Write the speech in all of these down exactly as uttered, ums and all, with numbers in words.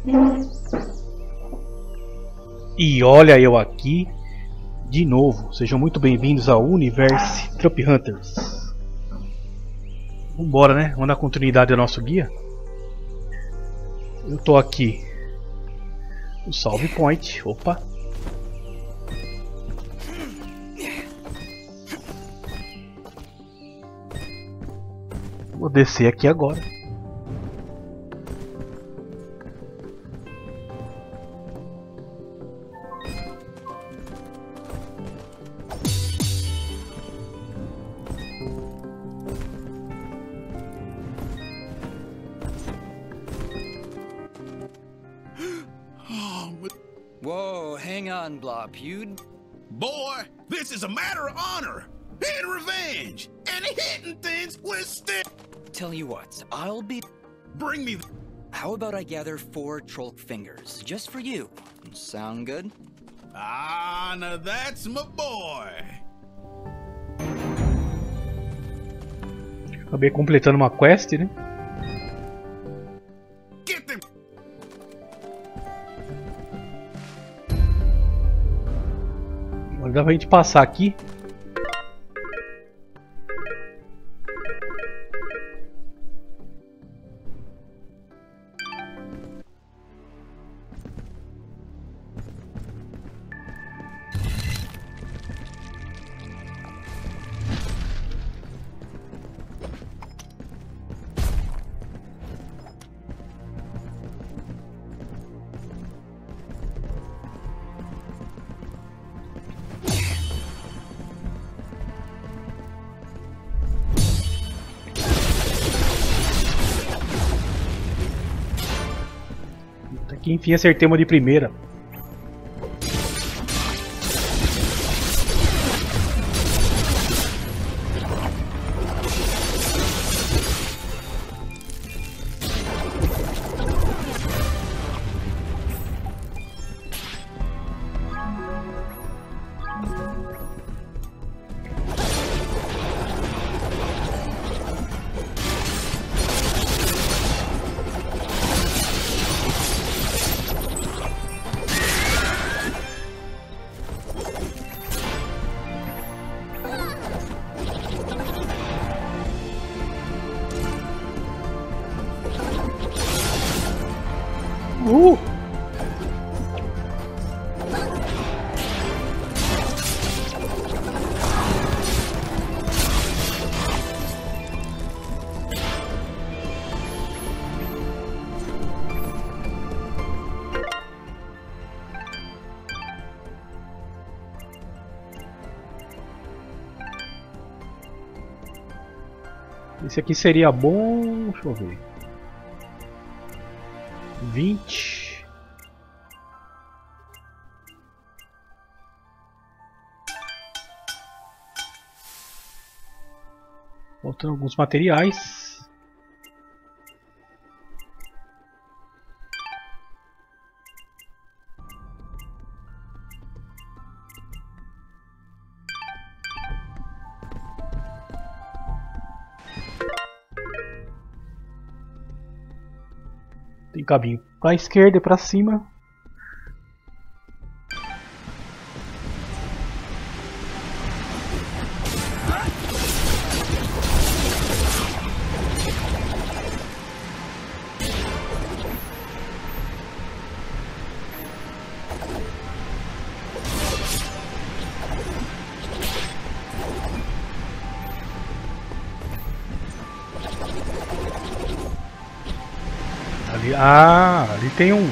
E olha eu aqui de novo. Sejam muito bem-vindos ao Universe Trump Hunters. Vambora, né? Vamos dar continuidade ao nosso guia. Eu tô aqui no Salve Point. Opa! Vou descer aqui agora. Whoa, hang on, Blobhued. Boy, this is a matter of honor and revenge, and hitting things with stick. Tell you what, I'll be... Bring me... How about I gather four Trollk fingers, just for you? Sound good? Ah, now that's my boy. Acabei completando uma quest, né? Get them. Agora dá pra gente passar aqui. Aqui, enfim, acertei uma de primeira. Uh! Esse aqui seria bom. Deixa eu ver. vinte. Faltando alguns materiais. Tem caminho para a esquerda e para cima. Ali, ah, ali tem um.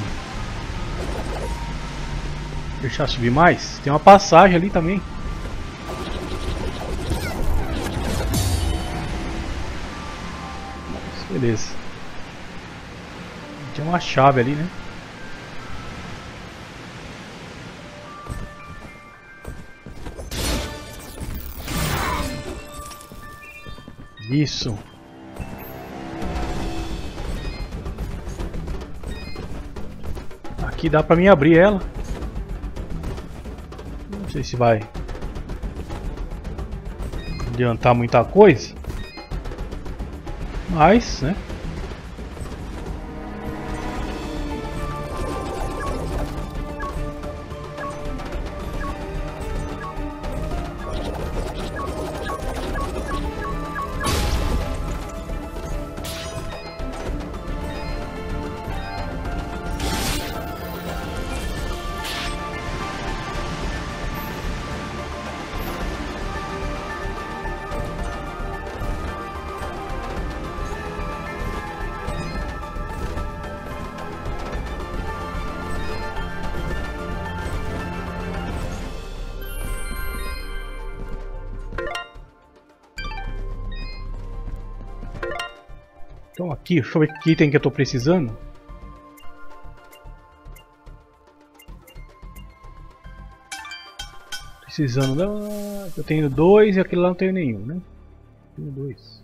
Deixa eu subir mais. Tem uma passagem ali também. Beleza. Tem uma chave ali, né? Isso. Aqui dá pra mim abrir ela. Não sei se vai adiantar muita coisa, mas, né? Então aqui, deixa eu ver que item que eu tô precisando. Precisando da... Eu tenho dois e aquele lá não tenho nenhum, né? Tenho dois.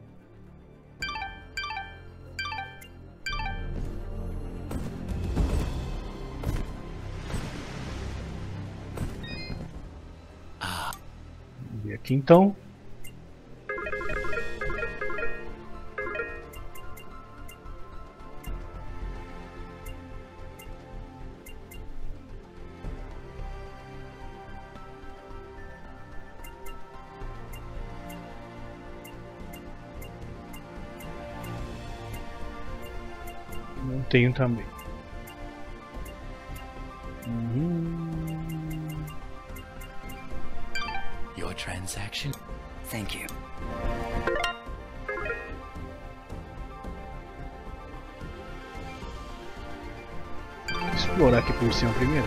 Vamos ver aqui então. Não tenho também. Uhum. Your transaction? Thank you. Vou explorar aqui por cima primeiro.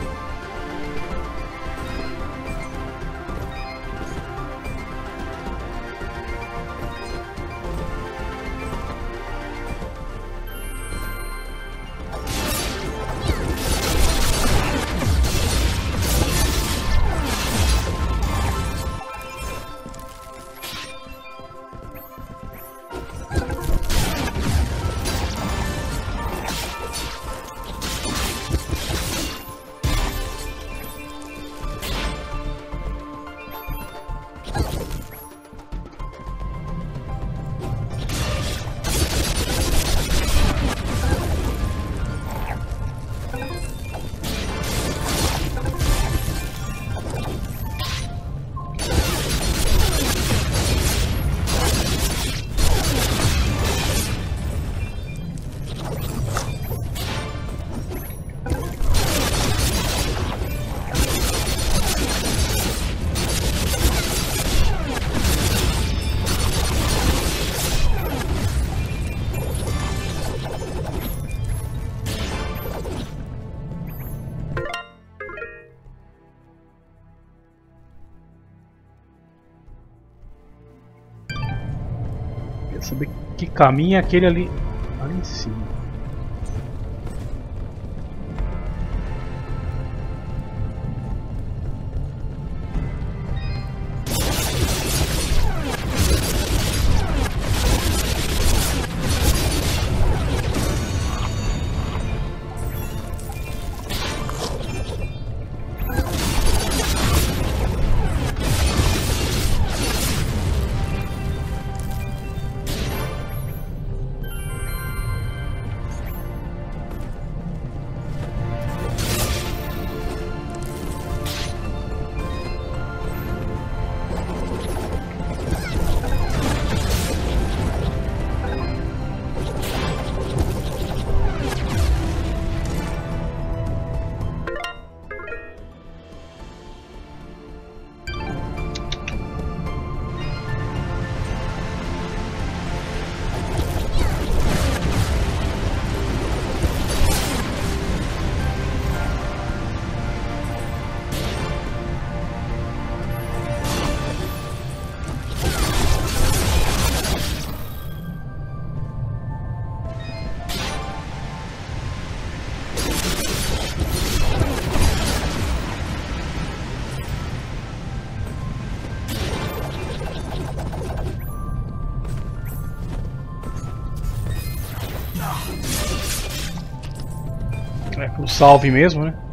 Quero saber que caminho é aquele ali, ali em cima. É pro salve mesmo, né?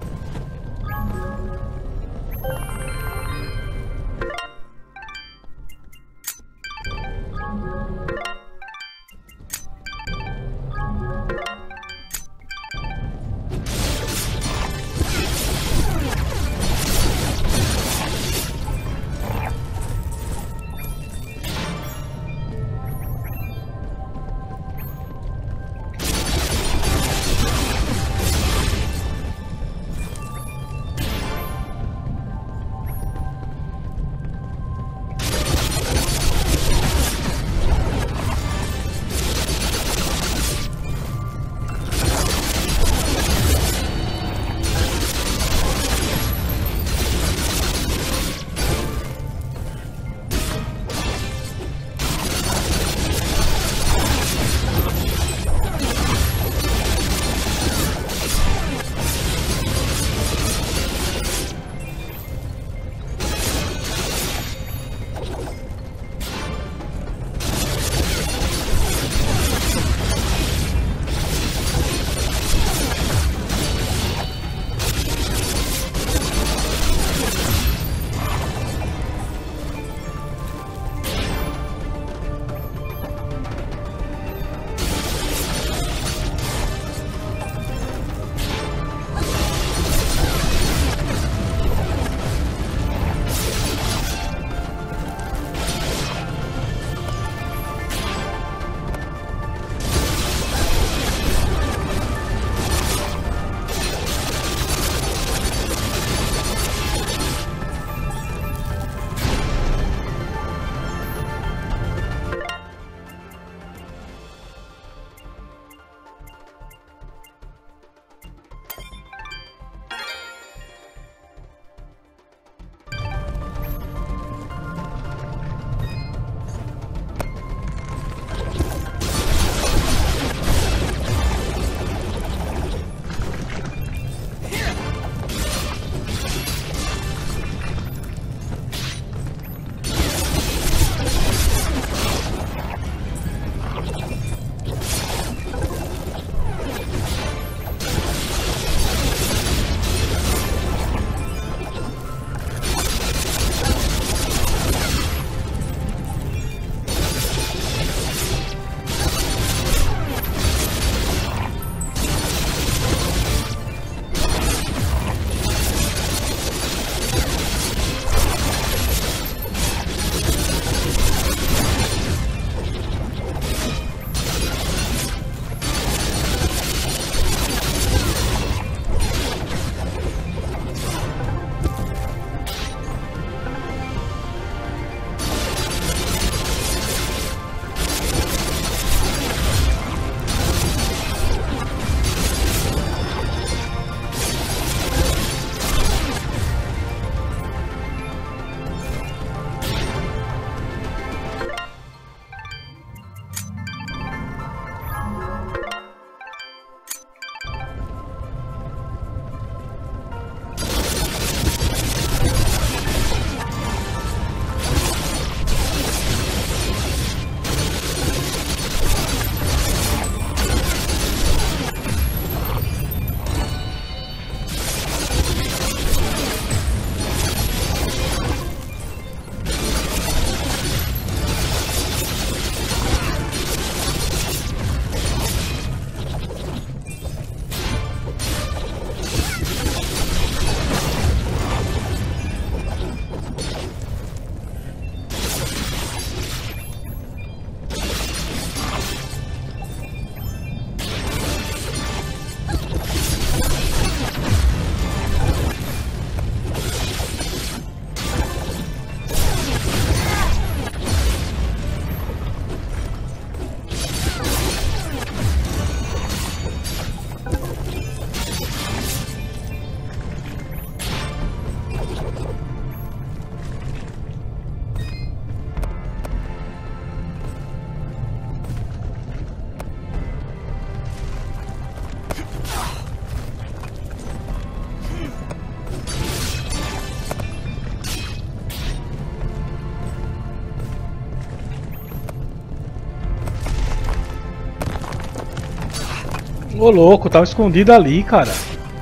Ô louco, tava escondido ali, cara.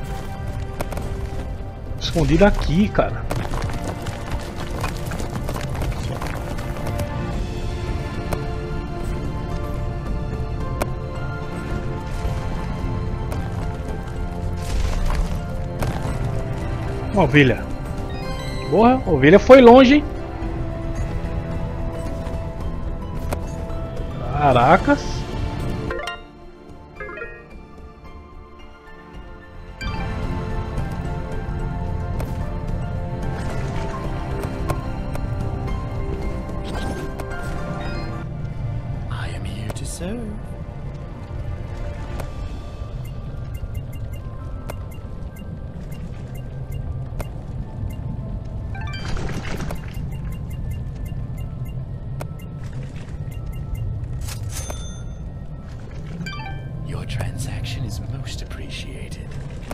Escondido aqui, cara. Uma ovelha. Porra, a ovelha foi longe, hein? Caracas. I am here to serve. Your transaction is most appreciated.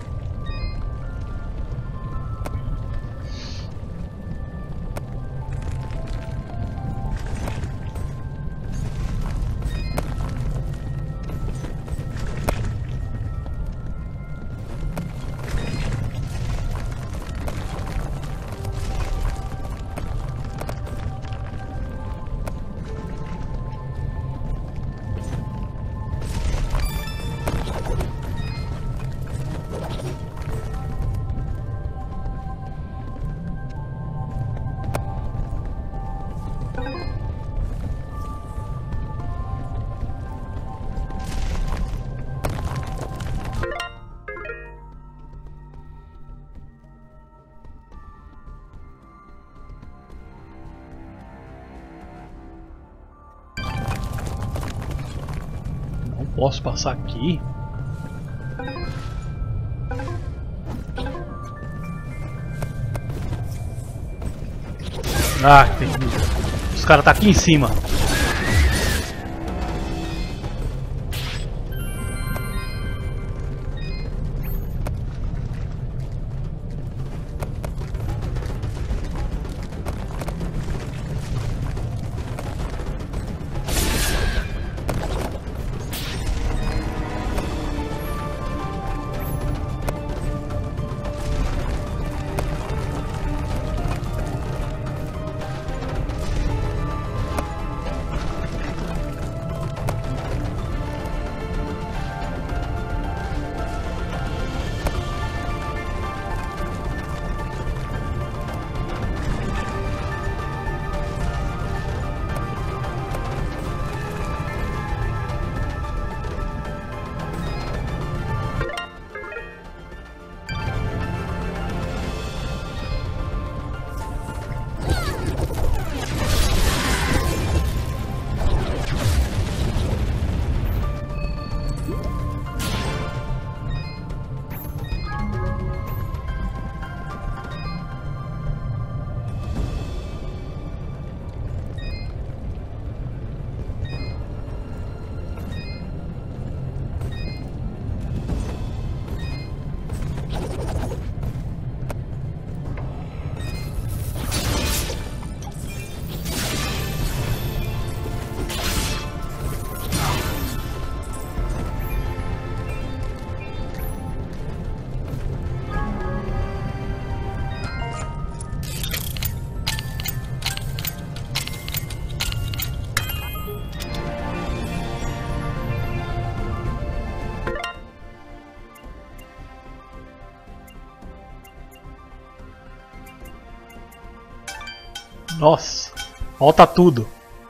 Não posso passar aqui. Ah, tem... os caras tá aqui em cima. Nossa, falta tudo.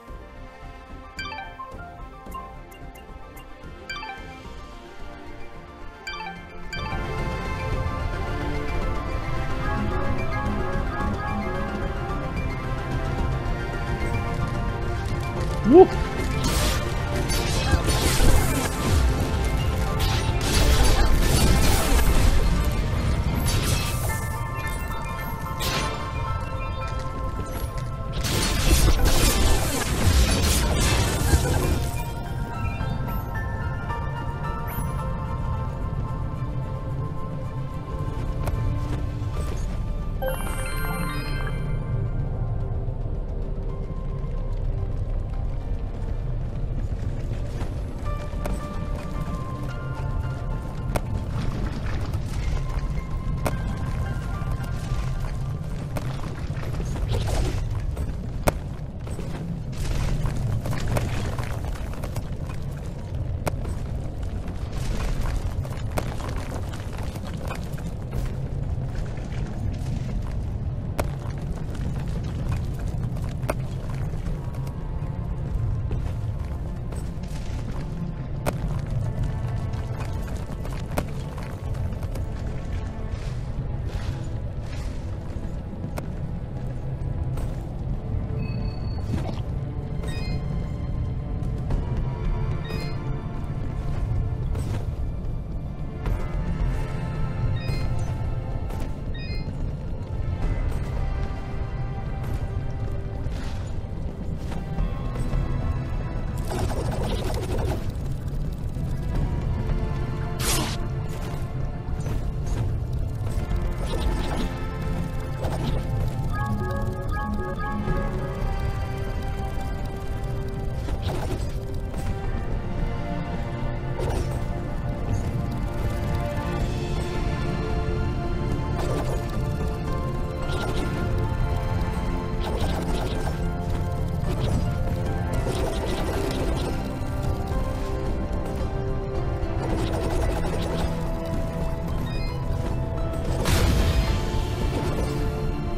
Uh!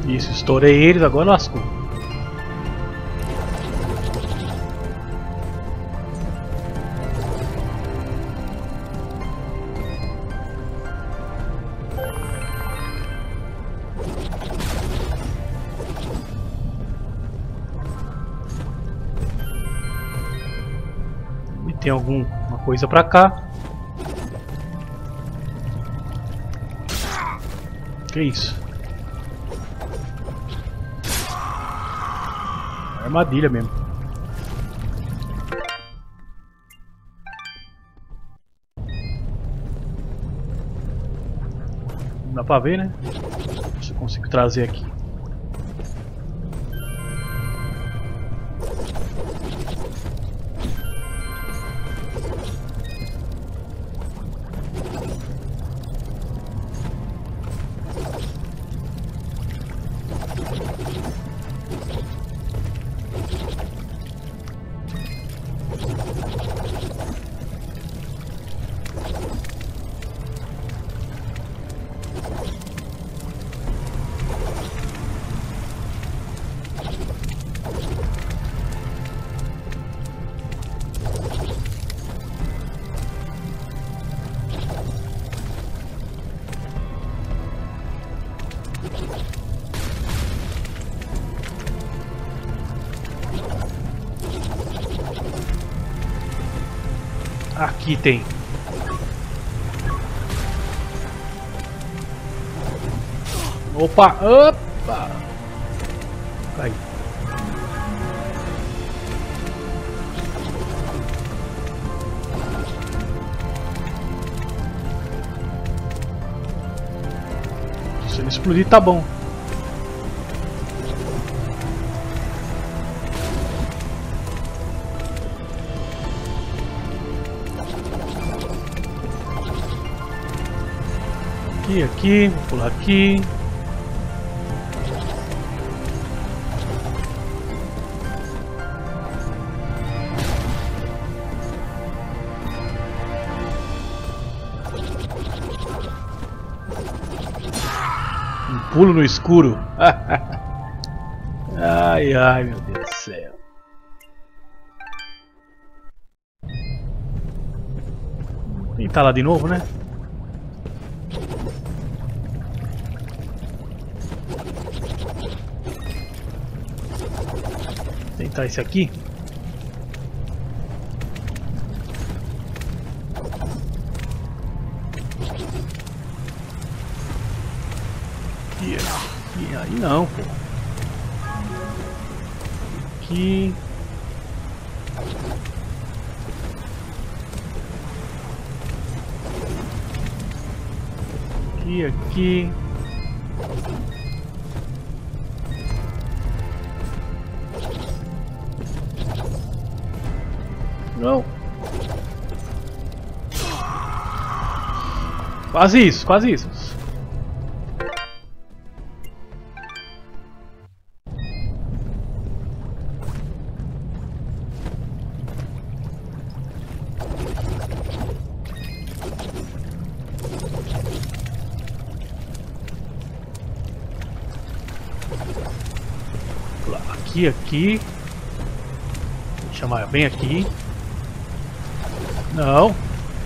Isso, estourei eles, agora lascou. E tem alguma coisa pra cá. Que isso? Armadilha mesmo. Não dá pra ver, né? Se eu consigo trazer aqui. Aqui tem. Opa, opa. Cai. Se ele explodir, tá bom. Aqui, aqui, vou pular aqui. Um pulo no escuro. Ai, ai, meu Deus do céu. Vou tentar lá de novo, né? Tentar esse aqui. E aqui, aí não, pô. Aqui. Aqui, aqui. Não. Quase isso, quase isso. Aqui, aqui. Vou chamar bem aqui. Não.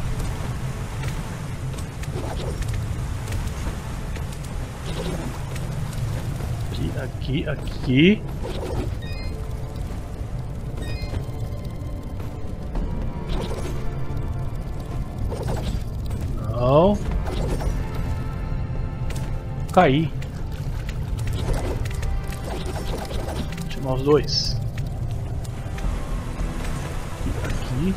Aqui, aqui, aqui. Não. Caí. Vou chamar os dois. Aqui.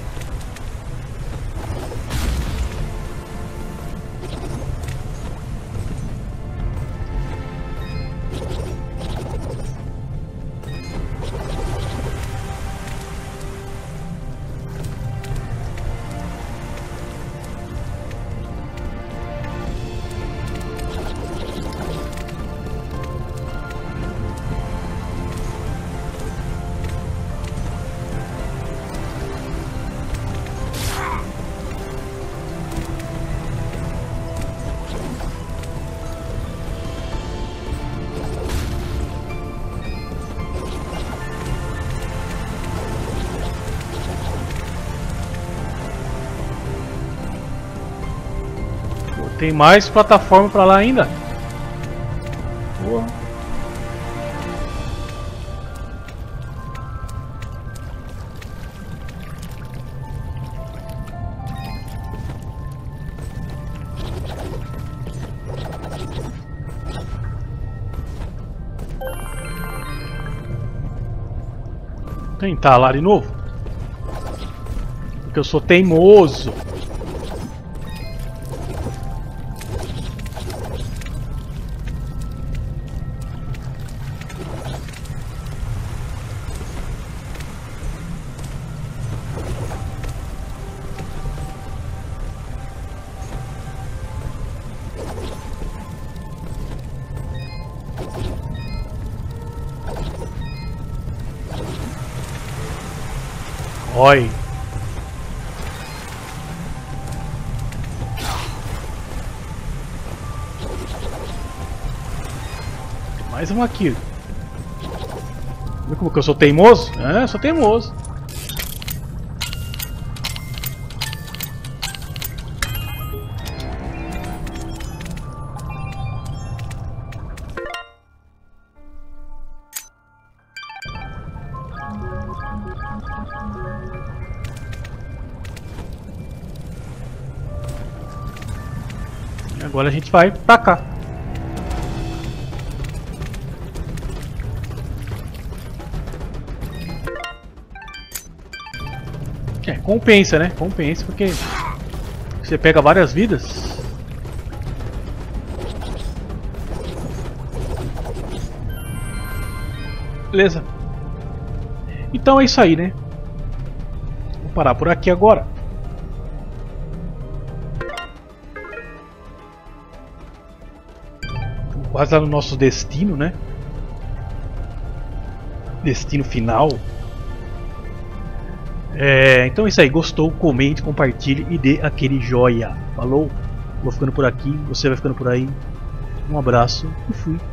Tem mais plataforma pra lá ainda. Porra. Tentar lá de novo. Porque eu sou teimoso. Oi. Mais um aqui. Viu como que eu sou teimoso? É, eu sou teimoso. Agora a gente vai pra cá. É, compensa, né? Compensa porque você pega várias vidas. Beleza. Então é isso aí, né? Vou parar por aqui agora. Quase lá no nosso destino, né? Destino final. É, então é isso aí. Gostou? Comente, compartilhe e dê aquele joia. Falou? Vou ficando por aqui. Você vai ficando por aí. Um abraço e fui.